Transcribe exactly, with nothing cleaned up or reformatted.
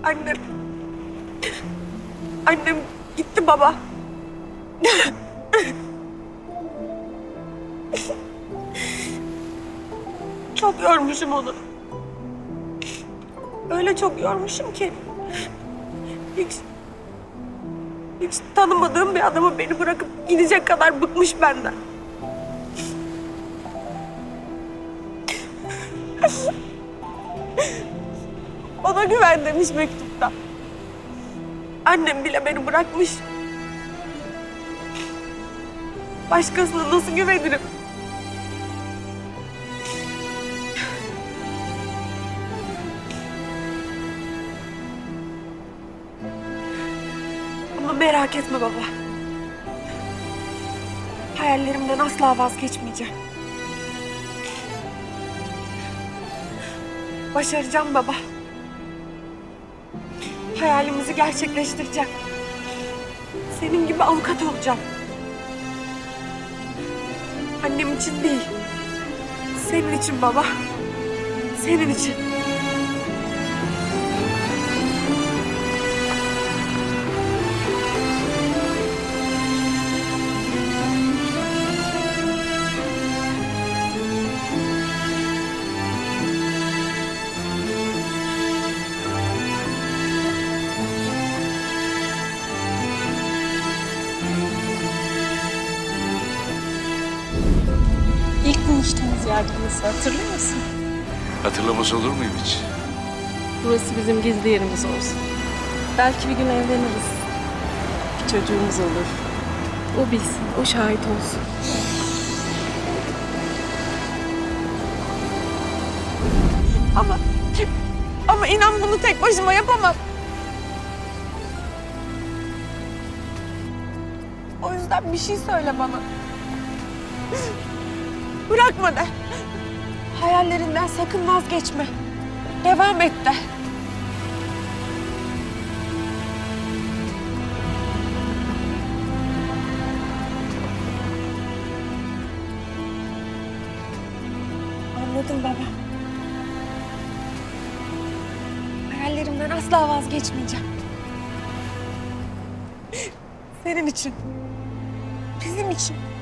Annem... Annem gitti baba. Çok yormuşum onu. Öyle çok yormuşum ki... Hiç... Hiç tanımadığım bir adamı beni bırakıp gidecek kadar bıkmış benden. Ona güven demiş mektupta. Annem bile beni bırakmış. Başkasına nasıl güvenirim? Ama merak etme baba. Hayallerimden asla vazgeçmeyeceğim. Başaracağım baba. Hayalimizi gerçekleştireceğim. Senin gibi avukat olacağım. Annem için değil. Senin için baba. Senin için. İlk buluştuğumuz yer burası, hatırlıyor musun? Hatırlamaz olur muyum hiç? Burası bizim gizli yerimiz olsun. Belki bir gün evleniriz. Bir çocuğumuz olur. O bilsin, o şahit olsun. Ama... Ama inan bunu tek başıma yapamam. O yüzden bir şey söyle bana. Bırakma de. Hayallerinden sakın vazgeçme. Devam et de. Anladım baba. Hayallerimden asla vazgeçmeyeceğim. Senin için. Bizim için.